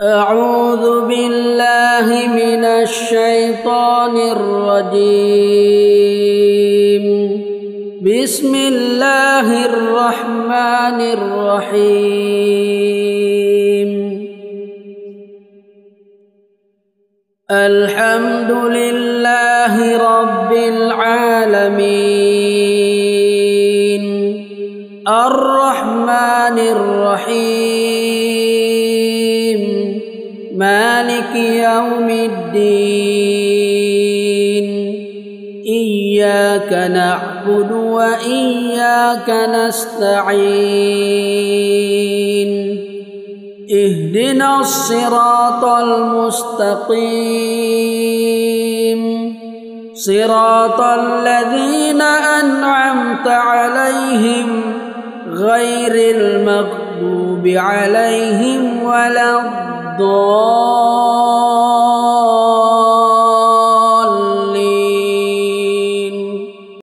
أعوذ بالله من الشيطان الرجيم. بسم الله الرحمن الرحيم. الحمد لله رب العالمين الرحمن الرحيم مالك يوم الدين. إياك نعبد وإياك نستعين. اهدنا الصراط المستقيم صراط الذين أنعمت عليهم غير المغضوب عليهم ولا الضالين.